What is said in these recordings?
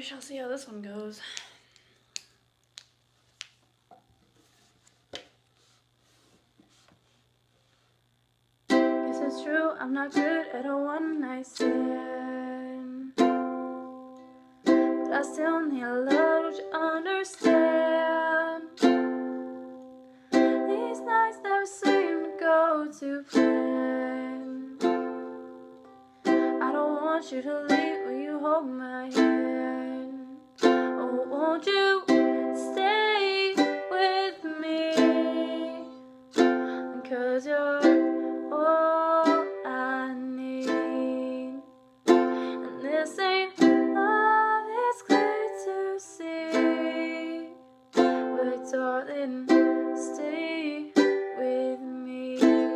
we shall see how this one goes. Guess it's true, I'm not good at a one-night stand, but I still need love, don't you understand? These nights never seem to go to plan. I don't want you to leave, will you hold my hand? Oh, won't you stay with me? 'Cause you're all I need. And this ain't love, it's clear to see. But darling, stay with me.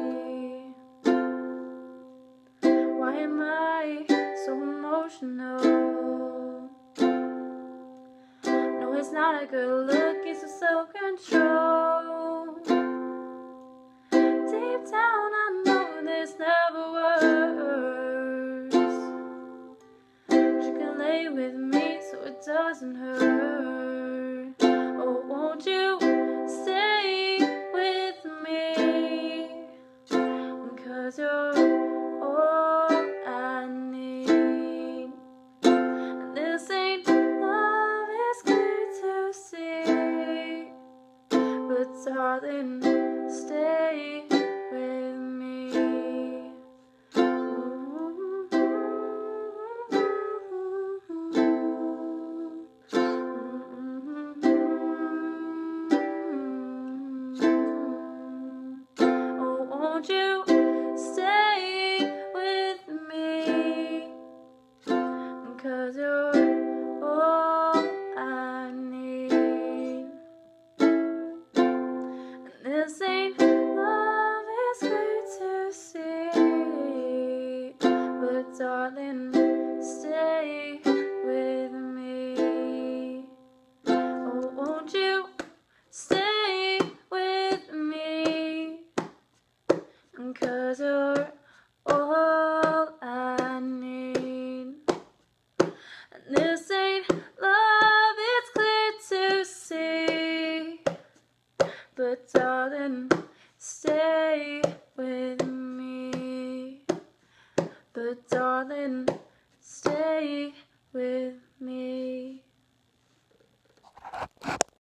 Why am I so emotional? No, it's not a good look, it's a self-control. Deep down I know this never works, but you can lay with me so it doesn't hurt. Oh, won't you stay with me? 'Cause you're all I need. And this ain't love, it's clear to see. But darling, stay with me. Oh, won't you stay with me? 'Cause you're all I need. And this ain't love, it's clear to see. But darling, stay with me. Oh, won't you stay with me? 'Cause you're all I need. And this ain't love, it's clear to see. But darling, stay